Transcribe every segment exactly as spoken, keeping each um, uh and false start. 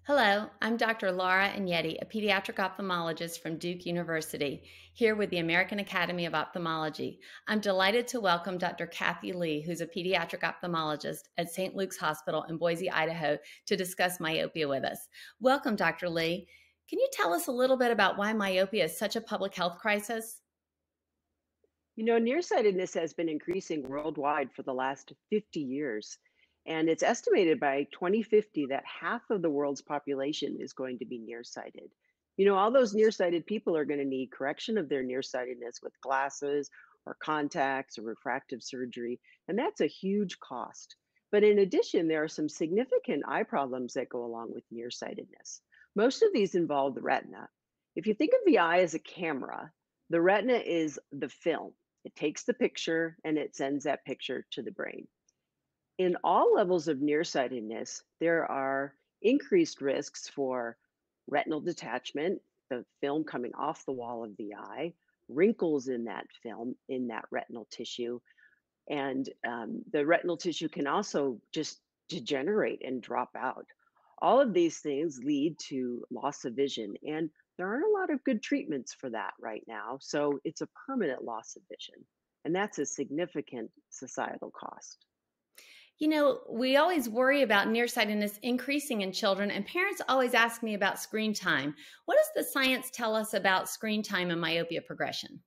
Hello, I'm Doctor Laura Agnetti, a pediatric ophthalmologist from Duke University, here with the American Academy of Ophthalmology. I'm delighted to welcome Doctor Katherine Lee, who's a pediatric ophthalmologist at Saint Luke's Hospital in Boise, Idaho, to discuss myopia with us. Welcome, Doctor Lee. Can you tell us a little bit about why myopia is such a public health crisis? You know, nearsightedness has been increasing worldwide for the last fifty years. And it's estimated by twenty fifty that half of the world's population is going to be nearsighted. You know, all those nearsighted people are going to need correction of their nearsightedness with glasses or contacts or refractive surgery. And that's a huge cost. But in addition, there are some significant eye problems that go along with nearsightedness. Most of these involve the retina. If you think of the eye as a camera, the retina is the film. It takes the picture and it sends that picture to the brain. In all levels of nearsightedness, there are increased risks for retinal detachment, the film coming off the wall of the eye, wrinkles in that film, in that retinal tissue, and um, the retinal tissue can also just degenerate and drop out. All of these things lead to loss of vision, and there aren't a lot of good treatments for that right now. So it's a permanent loss of vision, and that's a significant societal cost. You know, we always worry about nearsightedness increasing in children, and parents always ask me about screen time. What does the science tell us about screen time and myopia progression?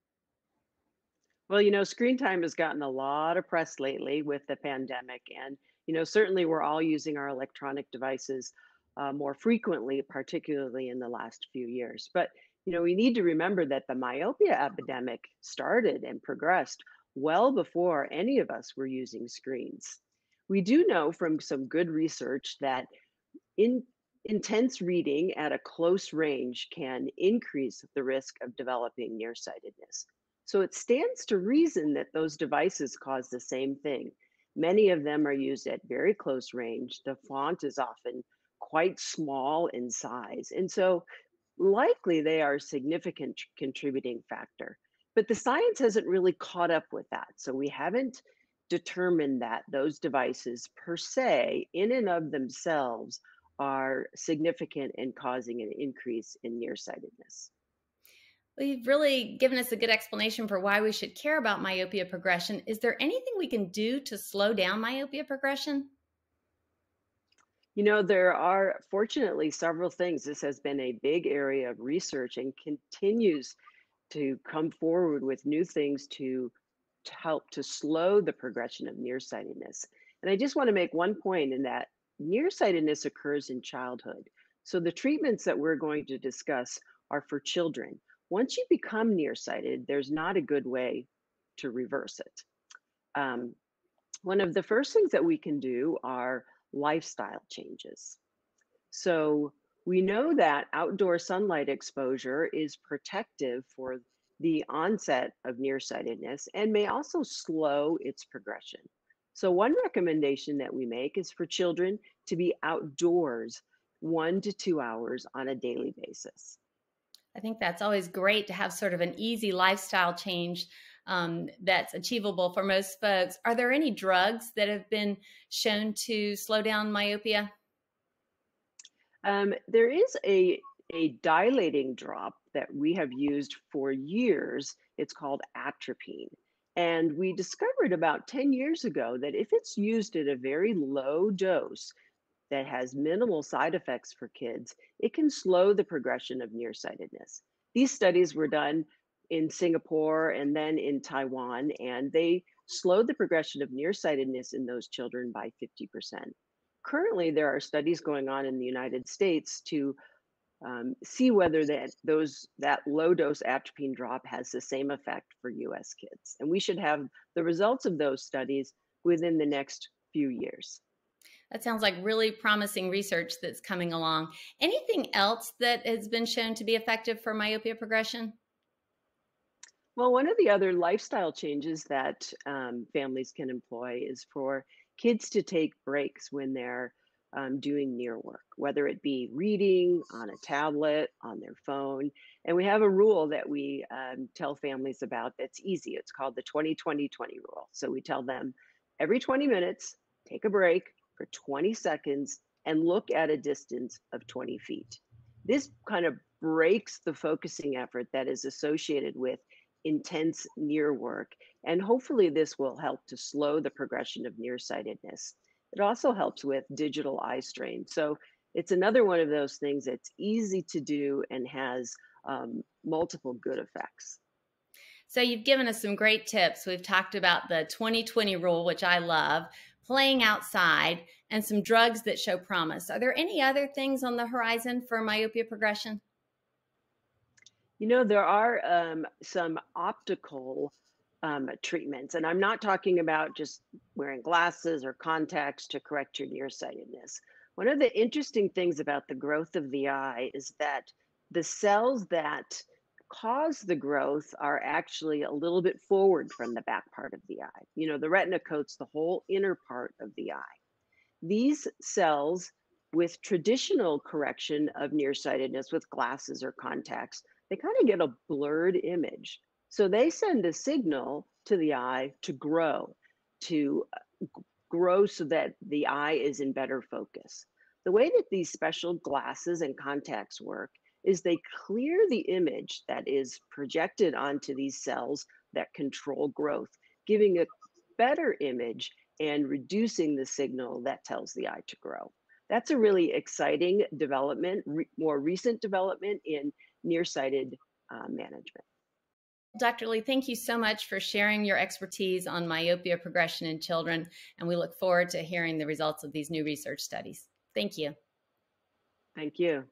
Well, you know, screen time has gotten a lot of press lately with the pandemic. And, you know, certainly we're all using our electronic devices uh, more frequently, particularly in the last few years. But, you know, we need to remember that the myopia epidemic started and progressed well before any of us were using screens. We do know from some good research that in intense reading at a close range can increase the risk of developing nearsightedness. So it stands to reason that those devices cause the same thing. Many of them are used at very close range. The font is often quite small in size. And so likely they are a significant contributing factor. But the science hasn't really caught up with that. So we haven't determined that those devices per se, in and of themselves, are significant in causing an increase in nearsightedness. Well, you've really given us a good explanation for why we should care about myopia progression. Is there anything we can do to slow down myopia progression? You know, there are fortunately several things. This has been a big area of research and continues to come forward with new things to, to help to slow the progression of nearsightedness. And I just want to make one point in that nearsightedness occurs in childhood. So the treatments that we're going to discuss are for children. Once you become nearsighted, there's not a good way to reverse it. Um, One of the first things that we can do are lifestyle changes. So we know that outdoor sunlight exposure is protective for the onset of nearsightedness and may also slow its progression. So one recommendation that we make is for children to be outdoors one to two hours on a daily basis. I think that's always great to have sort of an easy lifestyle change um, that's achievable for most folks. Are there any drugs that have been shown to slow down myopia? Um, there is a, a dilating drop that we have used for years. It's called Atropine. And we discovered about ten years ago that if it's used at a very low dose that has minimal side effects for kids, it can slow the progression of nearsightedness. These studies were done in Singapore and then in Taiwan, and they slowed the progression of nearsightedness in those children by fifty percent. Currently, there are studies going on in the United States to um, see whether that those that low dose atropine drop has the same effect for U S kids. And we should have the results of those studies within the next few years. That sounds like really promising research that's coming along. Anything else that has been shown to be effective for myopia progression? Well, one of the other lifestyle changes that um, families can employ is for kids to take breaks when they're um, doing near work, whether it be reading on a tablet, on their phone. And we have a rule that we um, tell families about that's easy. It's called the twenty twenty twenty rule. So we tell them every twenty minutes, take a break for twenty seconds and look at a distance of twenty feet. This kind of breaks the focusing effort that is associated with intense near work, and hopefully this will help to slow the progression of nearsightedness. It also helps with digital eye strain. So it's another one of those things that's easy to do and has um, multiple good effects. So you've given us some great tips. We've talked about the twenty twenty rule, which I love, playing outside, and some drugs that show promise. Are there any other things on the horizon for myopia progression? You know, there are um, some optical um, treatments, and I'm not talking about just wearing glasses or contacts to correct your nearsightedness. One of the interesting things about the growth of the eye is that the cells that cause the growth are actually a little bit forward from the back part of the eye. You know, the retina coats the whole inner part of the eye. These cells, with traditional correction of nearsightedness with glasses or contacts, they kind of get a blurred image. So they send a signal to the eye to grow, to uh, grow so that the eye is in better focus. The way that these special glasses and contacts work is they clear the image that is projected onto these cells that control growth, giving a better image and reducing the signal that tells the eye to grow. That's a really exciting development, re- more recent development in nearsighted uh, management. Doctor Lee, thank you so much for sharing your expertise on myopia progression in children, and we look forward to hearing the results of these new research studies. Thank you. Thank you.